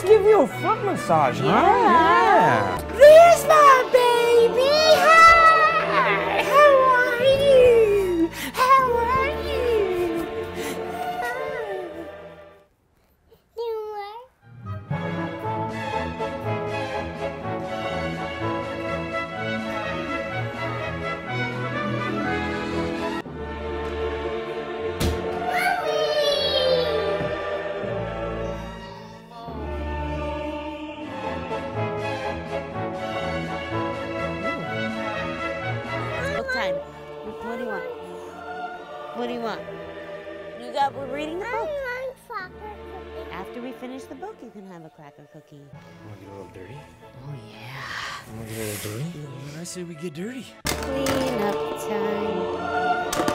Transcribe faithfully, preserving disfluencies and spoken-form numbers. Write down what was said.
give you a foot massage, huh? Yeah. Yeah. There's my baby. Hi. How are you? How are you? Hi. You are? Book time. What do you want? What do you want? You got, we're reading the book. I want soccer cookie. After we finish the book, you can have a cracker cookie. Wanna get a little dirty? Oh, yeah. Wanna get a little dirty? I say we get dirty. Clean up time.